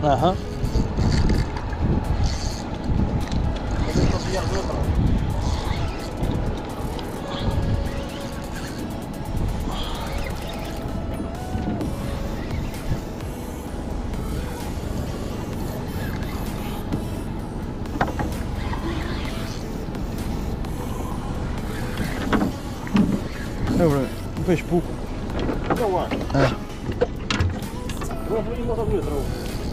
Aham. É um peixe pouco. Não lá. É. Vamos botar o outro.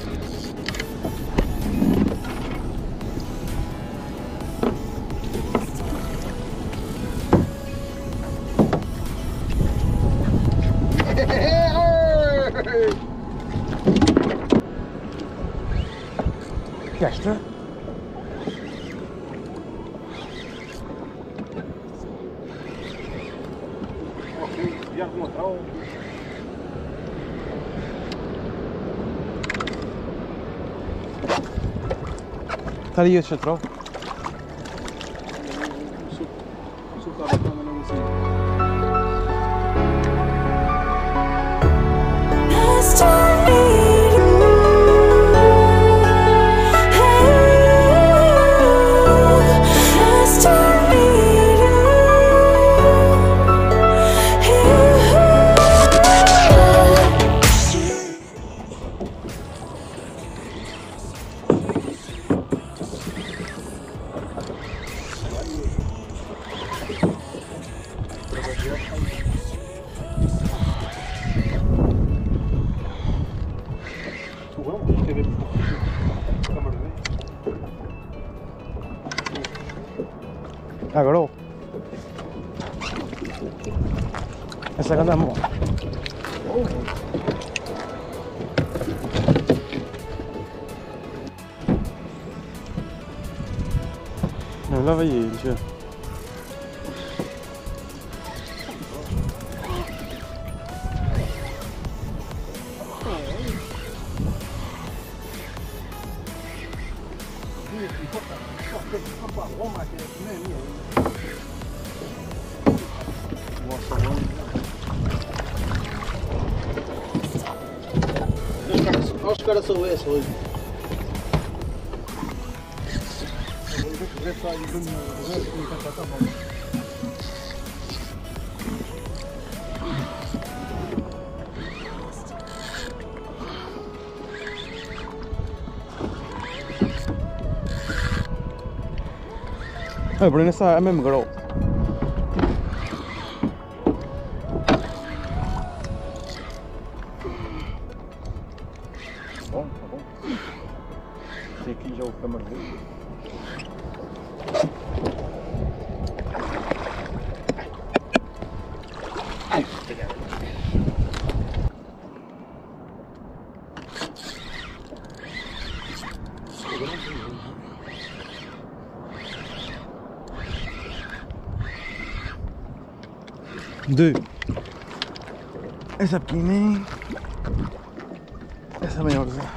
Gasta? Ok, já alguma trau. Está aí esse chatrão? O suco estava tão, mas não sei. Agora ó. Essa grande amor. Não, lava aí, deixa eu. Acho que agora sou esse hoje. Ah, Bruno, essa é mesmo grau. Bom, tá bom. Tem aqui já o camarão. De essa pequenininha, essa maiorzinha.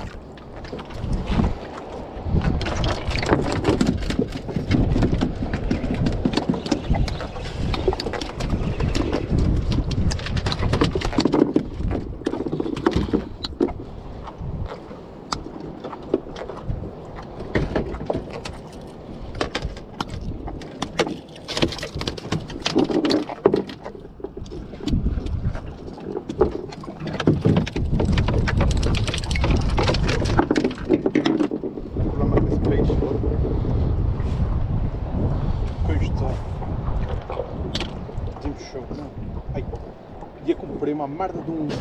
Uma merda de um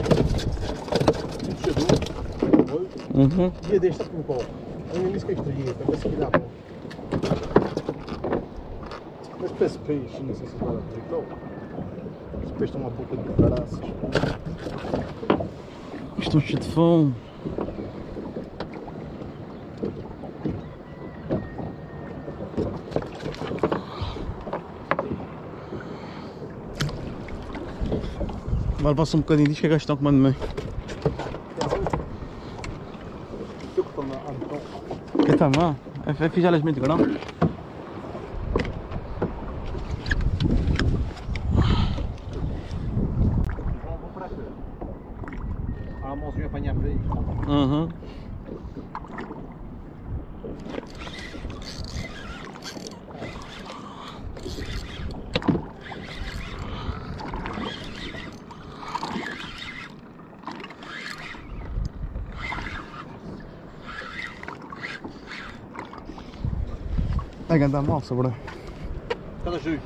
puxador e a desta por pau. Eu nem disse que isto ia, para ver se dá bom. Mas parece peixe, não sei se vai dar para os peixes estão uma pouca de caraças. Estou cheio de fome. Vai levar-se um bocadinho disto que é gastão que manda bem. Que está mal? É fijar as mentes, não? Há a mãozinha apanhar por aí. Uhum. Ai, anda mal, sobra. Cada jus.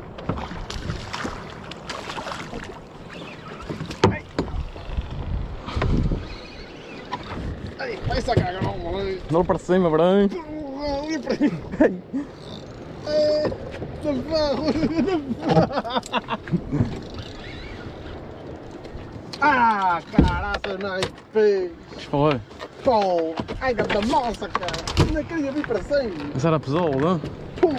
Ai, vai sacar a mão. Não para cima, branco. Olha para mim. Ah, caraca, não é peixe. Foi. Pô, ai, da moça, cara. Não queria vir para cima. Essa era pessoa, não? Pum.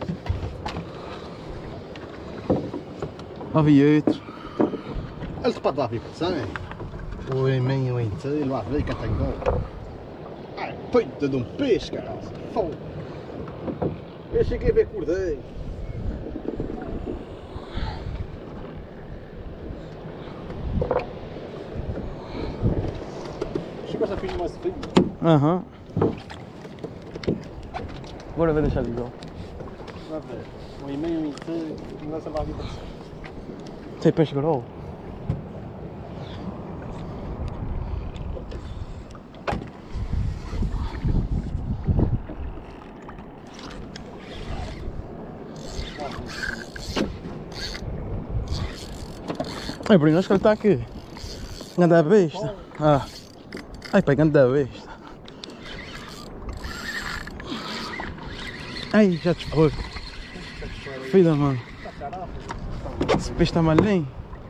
Havia outro. Ele se pode lá vir para cima. Oi, mãe, oi, sei lá, vem cá, tem gol. Ai, peito de um peixe, cara. Fogo. Eu cheguei a ver cordeiro. Chegaste a filmar esse filme? Aham. Agora vai deixar de igual. Vai ver. Oi, mãe, oi, sei. Não vai vir para cima. Tem peixe grau. Ai, Bruno, acho que ele está aqui. Ganda besta. Ah. Ai, pai, ganda besta. Ai, já te foi. Filha, mano. Esse peixe está malinho.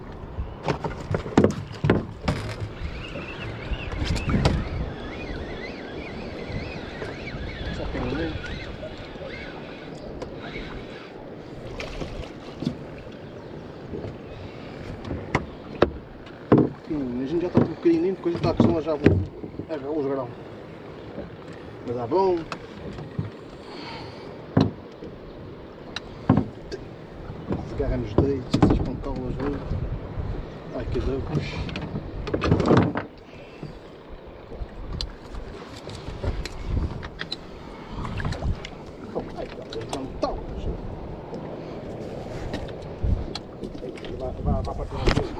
A gente já está um bocadinho, depois está a pessoa já vou agarrar os grãos. Mas dá bom. Se agarra nos dedos, essas pontolas, viu? Ai que Deus. Ai que Deus, pontolas. Vai para a parte.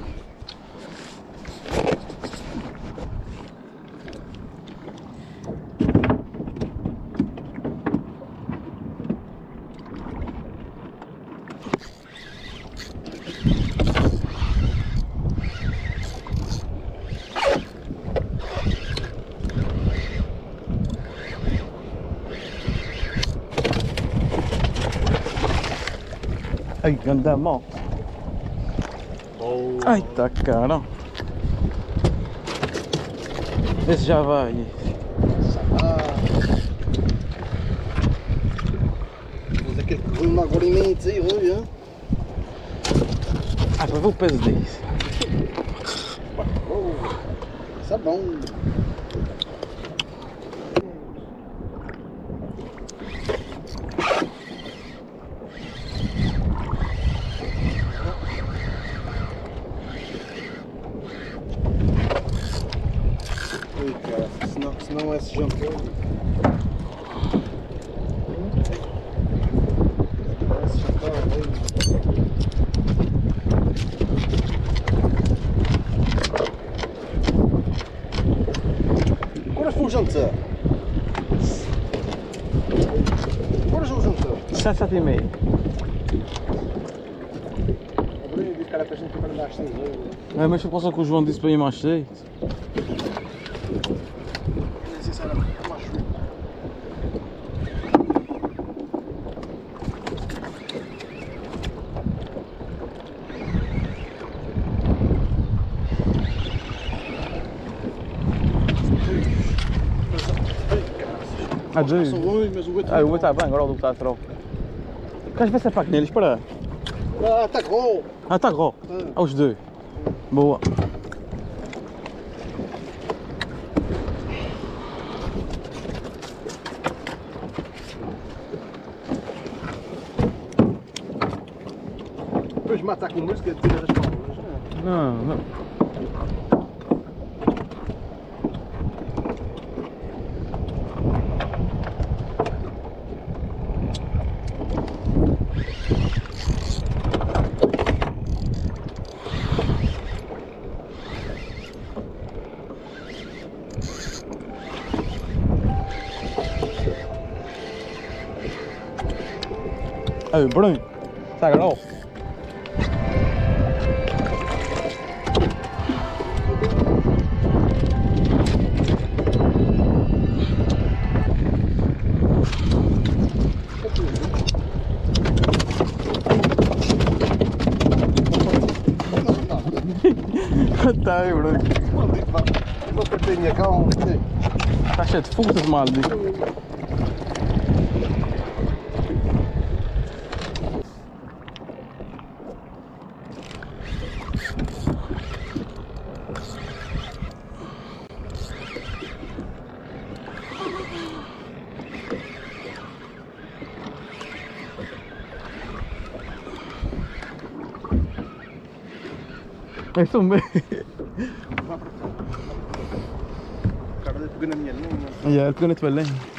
Ai, ganda mal. Ai, tá caro. Esse já vai. Mas aquele que veio agora imenso aí, olha. Ah, para ver o peso disso. Isso é bom. Ui, cara, se não é esse jantar. Agora foi o jantar. Agora já o jantar. 7,5. Agora eu disse, cara, para a gente para andar às 6 horas. É, mas eu posso que o João disse para ir mais cedo. Nem sei se era mais frio. Ah, dois. São longe, mas o outro. Ah, o outro está bem, agora o outro está a troca. Queres ver se é para neles? Espera. Ah, está gol! Ah, está gol. Ah, os dois. Boa. Depois mata com música e tira as palavras. Não, não. Aí, Bruno. Sagrou. Tá aí, Bruno. Uma pertinha cá, Está cheio de frutas, maldito. É isso mesmo. O cara pegou na minha linha. Yeah, ele pegou na tua lenha.